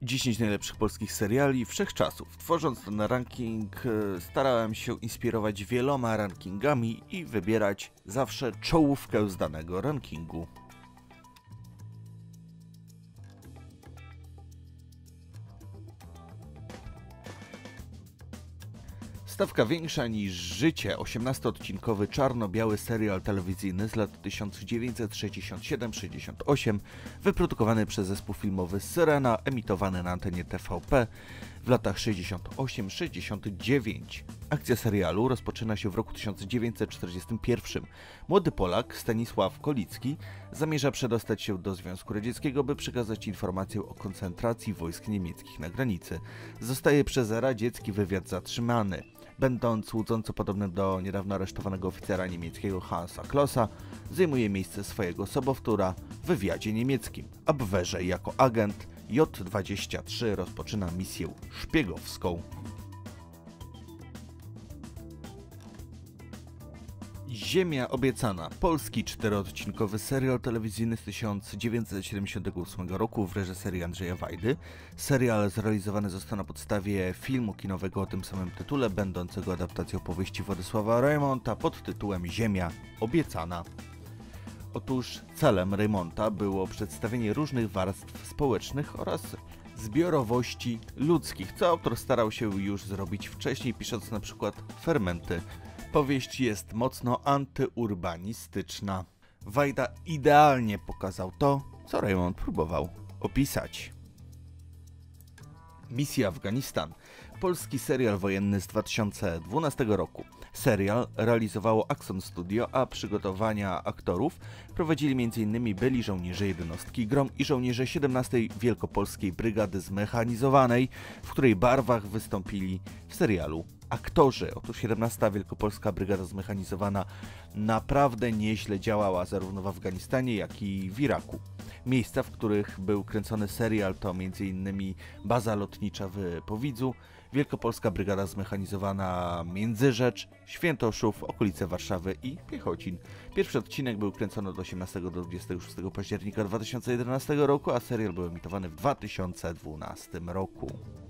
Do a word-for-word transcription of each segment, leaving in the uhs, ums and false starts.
dziesięć najlepszych polskich seriali wszechczasów. Tworząc ten ranking, starałem się inspirować wieloma rankingami i wybierać zawsze czołówkę z danego rankingu. Stawka większa niż życie, osiemnastoodcinkowy czarno-biały serial telewizyjny z lat tysiąc dziewięćset sześćdziesiąt siedem do sześćdziesiąt osiem, wyprodukowany przez zespół filmowy Syrena, emitowany na antenie T V P w latach sześćdziesiąt osiem do sześćdziesiąt dziewięć. Akcja serialu rozpoczyna się w roku tysiąc dziewięćset czterdziestym pierwszym. Młody Polak, Stanisław Kolicki, zamierza przedostać się do Związku Radzieckiego, by przekazać informację o koncentracji wojsk niemieckich na granicy. Zostaje przez radziecki wywiad zatrzymany. Będąc łudząco podobnym do niedawno aresztowanego oficera niemieckiego Hansa Klossa, zajmuje miejsce swojego sobowtóra w wywiadzie niemieckim. Abwehrze jako agent J dwadzieścia trzy rozpoczyna misję szpiegowską. Ziemia obiecana. Polski czteroodcinkowy serial telewizyjny z tysiąc dziewięćset siedemdziesiątego ósmego roku w reżyserii Andrzeja Wajdy. Serial zrealizowany został na podstawie filmu kinowego o tym samym tytule, będącego adaptacją powieści Władysława Reymonta pod tytułem Ziemia obiecana. Otóż celem Reymonta było przedstawienie różnych warstw społecznych oraz zbiorowości ludzkich, co autor starał się już zrobić wcześniej, pisząc na przykład Fermenty. Powieść jest mocno antyurbanistyczna. Wajda idealnie pokazał to, co Reymont próbował opisać. Misja Afganistan. Polski serial wojenny z dwa tysiące dwunastego roku. Serial realizowało Axon Studio, a przygotowania aktorów prowadzili m.in. byli żołnierze jednostki Grom i żołnierze siedemnastej Wielkopolskiej Brygady Zmechanizowanej, w której barwach wystąpili w serialu aktorzy. Otóż siedemnasta Wielkopolska Brygada Zmechanizowana naprawdę nieźle działała zarówno w Afganistanie, jak i w Iraku. Miejsca, w których był kręcony serial, to m.in. baza lotnicza w Powidzu, Wielkopolska Brygada Zmechanizowana Międzyrzecz, Świętoszów, okolice Warszawy i Piechocin. Pierwszy odcinek był kręcony od osiemnastego do dwudziestego szóstego października dwa tysiące jedenastego roku, a serial był emitowany w dwa tysiące dwunastym roku.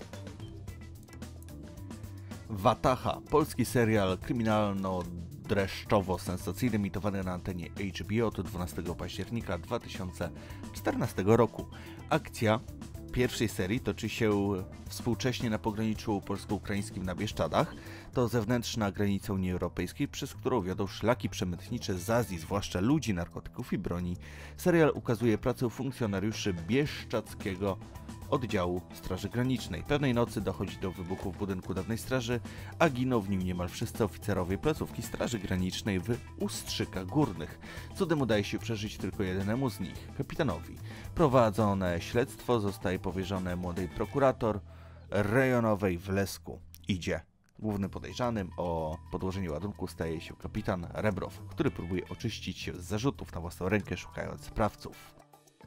Wataha. Polski serial kryminalno-dreszczowo-sensacyjny emitowany na antenie H B O od dwunastego października dwa tysiące czternastego roku. Akcja pierwszej serii toczy się współcześnie na pograniczu polsko-ukraińskim na Bieszczadach. To zewnętrzna granica Unii Europejskiej, przez którą wiodą szlaki przemytnicze z Azji, zwłaszcza ludzi, narkotyków i broni. Serial ukazuje pracę funkcjonariuszy bieszczadzkiego oddziału Straży Granicznej. Pewnej nocy dochodzi do wybuchu w budynku dawnej straży, a giną w nim niemal wszyscy oficerowie placówki Straży Granicznej w Ustrzykach Górnych. Cudem udaje się przeżyć tylko jednemu z nich, kapitanowi. Prowadzone śledztwo zostaje powierzone młodej prokurator rejonowej w Lesku. Idzie. Głównym podejrzanym o podłożenie ładunku staje się kapitan Rebrow, który próbuje oczyścić się z zarzutów na własną rękę, szukając sprawców.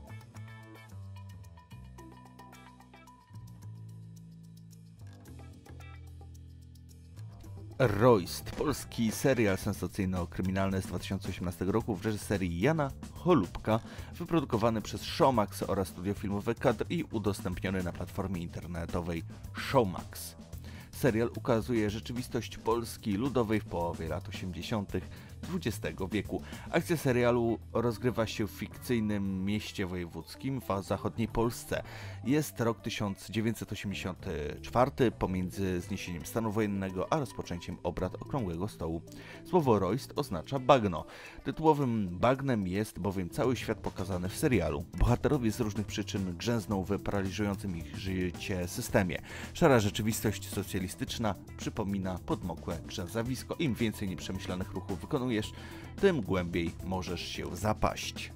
Royst. Polski serial sensacyjno-kryminalny z dwa tysiące osiemnastego roku w reżyserii Jana Holubka, wyprodukowany przez Showmax oraz studio filmowe Kadr i udostępniony na platformie internetowej Showmax. Serial ukazuje rzeczywistość Polski Ludowej w połowie lat osiemdziesiątych dwudziestego wieku. Akcja serialu rozgrywa się w fikcyjnym mieście wojewódzkim w zachodniej Polsce. Jest rok tysiąc dziewięćset osiemdziesiąty czwarty, pomiędzy zniesieniem stanu wojennego a rozpoczęciem obrad Okrągłego Stołu. Słowo Royst oznacza bagno. Tytułowym bagnem jest bowiem cały świat pokazany w serialu. Bohaterowie z różnych przyczyn grzęzną w paraliżującym ich życie systemie. Szara rzeczywistość socjalistyczna przypomina podmokłe grzęzawisko. Im więcej nieprzemyślanych ruchów wykonujesz, tym głębiej możesz się zapaść.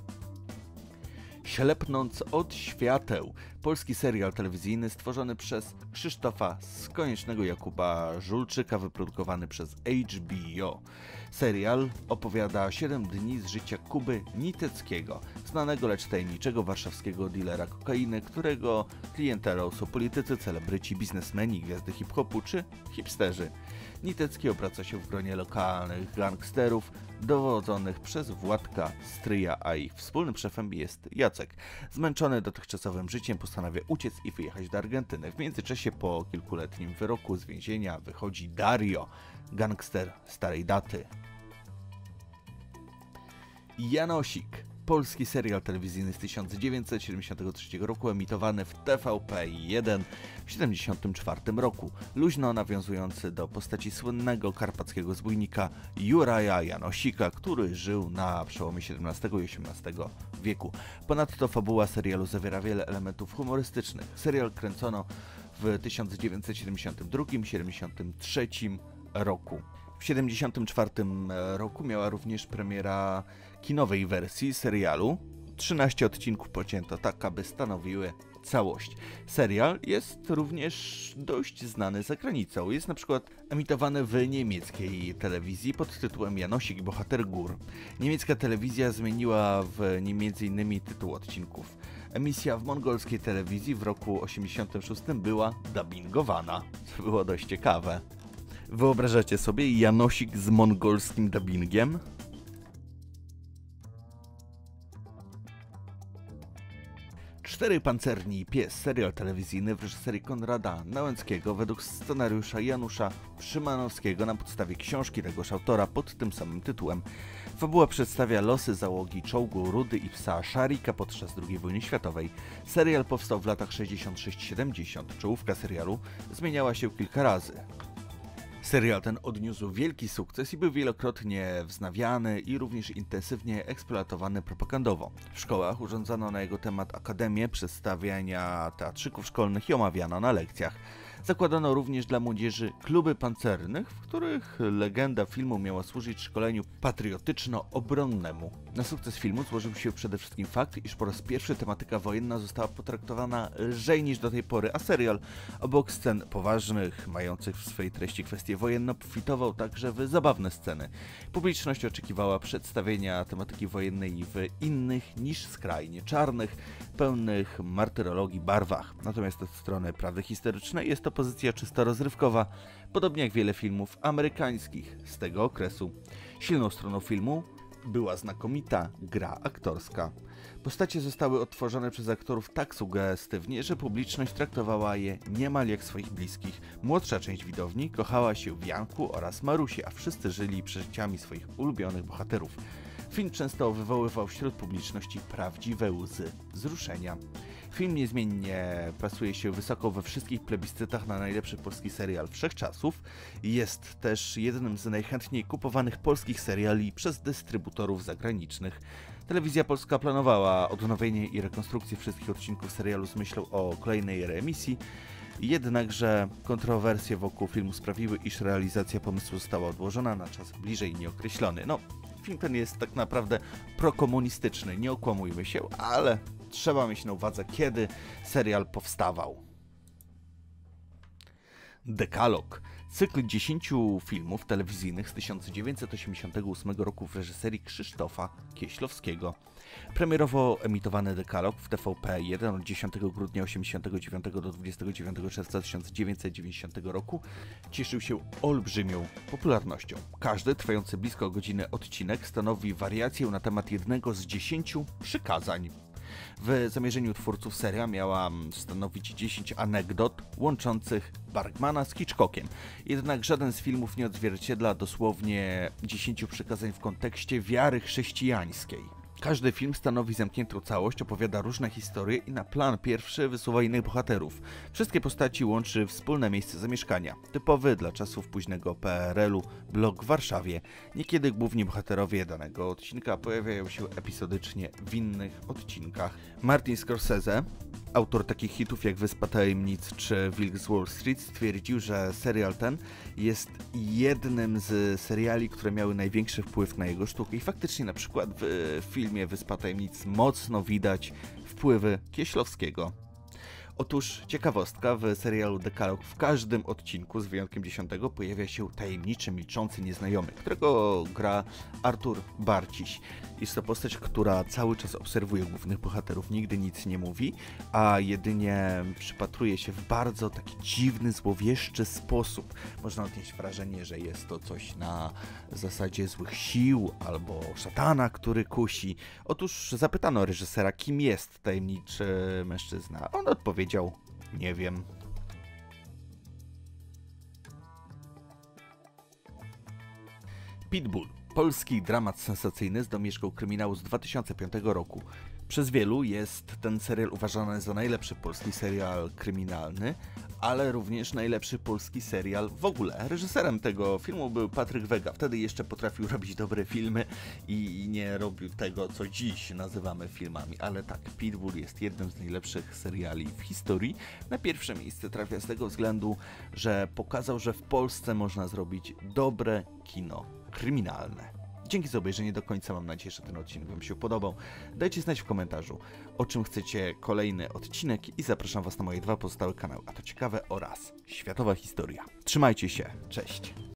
Ślepnąc od świateł. Polski serial telewizyjny stworzony przez Krzysztofa z Koniecznego Jakuba Żulczyka, wyprodukowany przez H B O. Serial opowiada siedem dni z życia Kuby Niteckiego, znanego lecz tajemniczego warszawskiego dealera kokainy, którego klientelą są politycy, celebryci, biznesmeni, gwiazdy hip-hopu czy hipsterzy. Nitecki obraca się w gronie lokalnych gangsterów dowodzonych przez Władka Stryja, a ich wspólnym szefem jest Jacek. Zmęczony dotychczasowym życiem postanawia uciec i wyjechać do Argentyny. W międzyczasie po kilkuletnim wyroku z więzienia wychodzi Dario, gangster starej daty. Janosik. Polski serial telewizyjny z tysiąc dziewięćset siedemdziesiątego trzeciego roku, emitowany w T V P jeden w tysiąc dziewięćset siedemdziesiątym czwartym roku. Luźno nawiązujący do postaci słynnego karpackiego zbójnika Juraja Janosika, który żył na przełomie siedemnastego i osiemnastego wieku. Ponadto fabuła serialu zawiera wiele elementów humorystycznych. Serial kręcono w tysiąc dziewięćset siedemdziesiątym drugim do siedemdziesiątego trzeciego roku. W tysiąc dziewięćset siedemdziesiątym czwartym roku miała również premiera kinowej wersji serialu. trzynaście odcinków pocięto tak, aby stanowiły całość. Serial jest również dość znany za granicą. Jest na przykład emitowany w niemieckiej telewizji pod tytułem Janosik, bohater gór. Niemiecka telewizja zmieniła w nim między innymi tytuł odcinków. Emisja w mongolskiej telewizji w roku osiemdziesiątym szóstym była dubbingowana, co było dość ciekawe. Wyobrażacie sobie Janosik z mongolskim dubbingiem? Cztery pancerni pies, serial telewizyjny w reżyserii Konrada Nałęckiego według scenariusza Janusza Szymanowskiego na podstawie książki tegoż autora pod tym samym tytułem. Fabuła przedstawia losy załogi czołgu Rudy i psa Szarika podczas drugiej wojny światowej. Serial powstał w latach sześćdziesiątym szóstym siedemdziesiątym. Czołówka serialu zmieniała się kilka razy. Serial ten odniósł wielki sukces i był wielokrotnie wznawiany i również intensywnie eksploatowany propagandowo. W szkołach urządzano na jego temat akademię przedstawiania teatrzyków szkolnych i omawiano na lekcjach. Zakładano również dla młodzieży kluby pancernych, w których legenda filmu miała służyć szkoleniu patriotyczno-obronnemu. Na sukces filmu złożył się przede wszystkim fakt, iż po raz pierwszy tematyka wojenna została potraktowana lżej niż do tej pory, a serial obok scen poważnych, mających w swojej treści kwestie wojenne, obfitował także w zabawne sceny. Publiczność oczekiwała przedstawienia tematyki wojennej w innych niż skrajnie czarnych, pełnych martyrologii barwach. Natomiast od strony prawdy historycznej jest to pozycja czysto rozrywkowa, podobnie jak wiele filmów amerykańskich z tego okresu. Silną stroną filmu była znakomita gra aktorska. Postacie zostały odtworzone przez aktorów tak sugestywnie, że publiczność traktowała je niemal jak swoich bliskich. Młodsza część widowni kochała się w Janku oraz Marusi, a wszyscy żyli przeżyciami swoich ulubionych bohaterów. Film często wywoływał wśród publiczności prawdziwe łzy wzruszenia. Film niezmiennie plasuje się wysoko we wszystkich plebiscytach na najlepszy polski serial wszechczasów. Jest też jednym z najchętniej kupowanych polskich seriali przez dystrybutorów zagranicznych. Telewizja Polska planowała odnowienie i rekonstrukcję wszystkich odcinków serialu z myślą o kolejnej reemisji, jednakże kontrowersje wokół filmu sprawiły, iż realizacja pomysłu została odłożona na czas bliżej nieokreślony. No, film ten jest tak naprawdę prokomunistyczny, nie okłamujmy się, ale trzeba mieć na uwadze, kiedy serial powstawał. Dekalog. Cykl dziesięciu filmów telewizyjnych z tysiąc dziewięćset osiemdziesiątego ósmego roku w reżyserii Krzysztofa Kieślowskiego. Premierowo emitowany Dekalog w T V P jeden od dziesiątego grudnia tysiąc dziewięćset osiemdziesiątego dziewiątego do dwudziestego dziewiątego czerwca tysiąc dziewięćset dziewięćdziesiątego roku cieszył się olbrzymią popularnością. Każdy trwający blisko godziny odcinek stanowi wariację na temat jednego z dziesięciu przykazań. W zamierzeniu twórców seria miała stanowić dziesięć anegdot łączących Bergmana z Hitchcockiem. Jednak żaden z filmów nie odzwierciedla dosłownie dziesięciu przykazań w kontekście wiary chrześcijańskiej. Każdy film stanowi zamkniętą całość, opowiada różne historie i na plan pierwszy wysuwa innych bohaterów. Wszystkie postaci łączy wspólne miejsce zamieszkania. Typowy dla czasów późnego P R L-u blok w Warszawie. Niekiedy główni bohaterowie danego odcinka pojawiają się epizodycznie w innych odcinkach. Martin Scorsese, autor takich hitów jak Wyspa Tajemnic czy Wilk z Wall Street, stwierdził, że serial ten jest jednym z seriali, które miały największy wpływ na jego sztukę. I faktycznie na przykład w filmie Wyspa Tajemnic mocno widać wpływy Kieślowskiego. Otóż ciekawostka, w serialu Dekalog w każdym odcinku, z wyjątkiem dziesiątego, pojawia się tajemniczy, milczący nieznajomy, którego gra Artur Barciś. Jest to postać, która cały czas obserwuje głównych bohaterów, nigdy nic nie mówi, a jedynie przypatruje się w bardzo taki dziwny, złowieszczy sposób. Można odnieść wrażenie, że jest to coś na zasadzie złych sił albo szatana, który kusi. Otóż zapytano reżysera, kim jest tajemniczy mężczyzna. On odpowiedział: nie wiem. Pitbull. Polski dramat sensacyjny z domieszką kryminału z dwa tysiące piątego roku. Przez wielu jest ten serial uważany za najlepszy polski serial kryminalny, ale również najlepszy polski serial w ogóle. Reżyserem tego filmu był Patryk Wega. Wtedy jeszcze potrafił robić dobre filmy i nie robił tego, co dziś nazywamy filmami. Ale tak, Pitbull jest jednym z najlepszych seriali w historii. Na pierwsze miejsce trafia z tego względu, że pokazał, że w Polsce można zrobić dobre kino kryminalne. Dzięki za obejrzenie do końca, mam nadzieję, że ten odcinek Wam się podobał. Dajcie znać w komentarzu, o czym chcecie kolejny odcinek i zapraszam Was na moje dwa pozostałe kanały, a to ciekawe oraz światowa historia. Trzymajcie się, cześć!